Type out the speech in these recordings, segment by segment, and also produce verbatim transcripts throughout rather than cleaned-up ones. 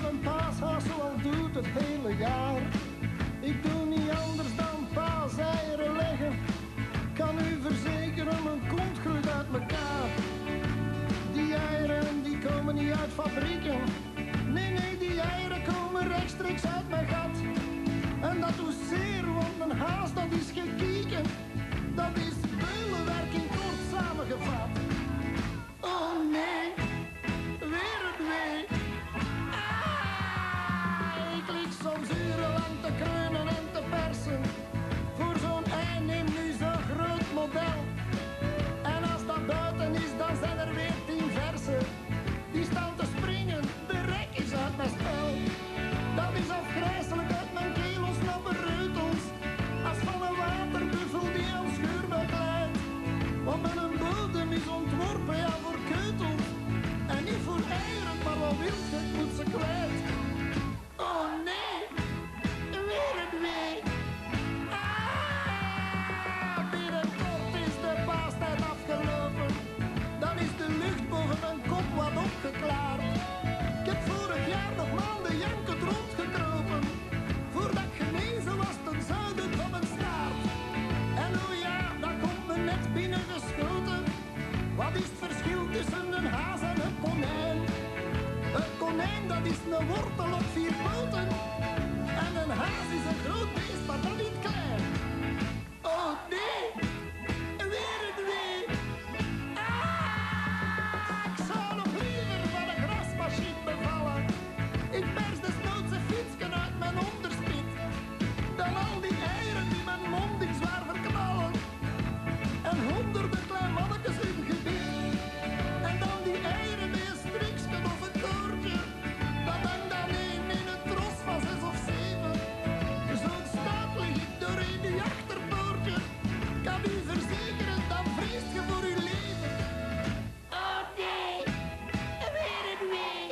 een paashaas zoals doet het hele jaar. Ik doe niet anders dan paaseieren leggen. Kan u verzekeren, mijn kont groeit uit mekaar. Die eieren die komen niet uit fabrieken. Nee, nee, die eieren komen rechtstreeks uit mijn gat. En dat doet zeer, want een haas dat is geen kieken. Dat is beulenwerk in kort samengevat. Oh nee, weer het wee. Ah, ik lig soms urenlang te kreunen en te persen. Voor zo'n ei neem nu zo'n groot model. En als dat buiten is, dan zijn er weer tien versen. Die staan te springen, de rek is uit mijn spel. Dat is afgrijselijk, uit mijn keel ontsnappen reutels. Als van een waterbuffel die een schuur begeleidt. Want mijn bodem is ontworpen, ja, voor keutels. En niet voor eieren, maar wat wil je, ik moet ze kwijt. Oh nee, weer een wee. Ah, binnenkort is de paastijd afgelopen. Dan is de lucht boven mijn kop wat opgeklaard. Ik heb vorig jaar nog maanden jankend rondgekropen. Voordat ik genezen was ten zuiden van mijn staart. En oh ja, dat komt me net binnengeschoten. Wat is het verschil tussen een haas en een konijn? Een konijn dat is een wortel op vier poten. En een haas is een groot beest, maar dan niet klein. Oh nee, weer een wee. Ah, ik zou nog liever van een grasmachine bevallen. Ik pers desnoods een fietsken uit mijn onderspit. Dan al die eieren die mijn mond in zwaar verknallen. En honderden klein mannetjes in gebied. En dan die eieren met een striksken of een koordje. Dat hangt dan één in een tros van zes of zeven. Zo'n staat lig ik doorheen die achterpoortje. Kan u verzekeren, dan vreest je voor uw leven. Oh nee, weer een wee.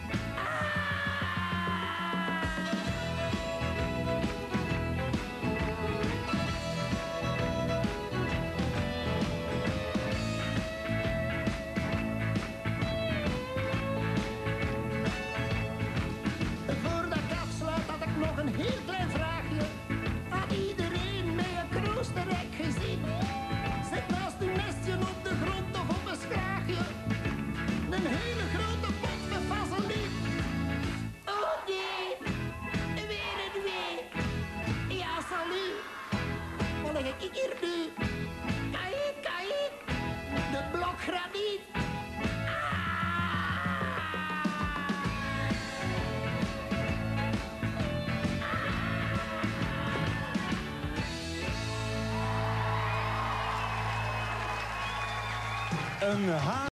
Voordat ik afsluit had ik nog een heel klein vraagje. Had iedereen met een kroosterrijk gezien? Zit naast uw nestje op de grond of op een schraagje. Een hele grote pot met vaseline. Oh nee, weer een wee. Ja, salut. Wat leg ik hier nu? Kijk, kijk. De blok graniet. Een ha